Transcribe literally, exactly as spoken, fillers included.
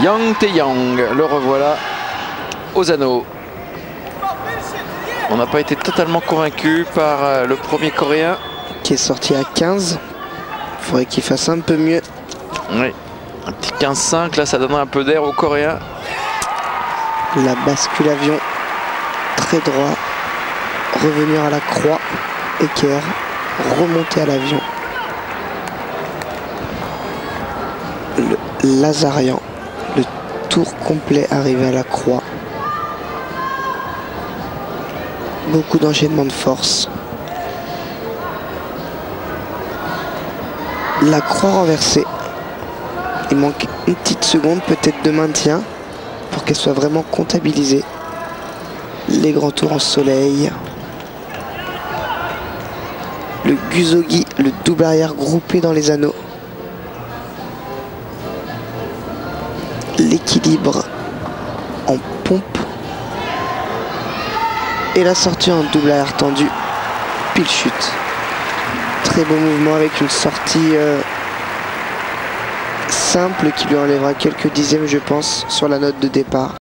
Yang Tae-yang, le revoilà aux anneaux. On n'a pas été totalement convaincu par le premier coréen. Qui est sorti à quinze. Il faudrait qu'il fasse un peu mieux. Oui, un petit quinze cinq, là ça donnerait un peu d'air aux coréens. La bascule avion, très droit. Revenir à la croix, équerre, remonter à l'avion. Le Lazarian, le tour complet arrivé à la croix. Beaucoup d'enchaînement de force. La croix renversée. Il manque une petite seconde peut-être de maintien pour qu'elle soit vraiment comptabilisée. Les grands tours en soleil. Le Gusogi, le double arrière groupé dans les anneaux. L'équilibre en pompe. Et la sortie en double arrière tendu. Pile chute. Très beau mouvement avec une sortie euh, simple qui lui enlèvera quelques dixièmes, je pense, sur la note de départ.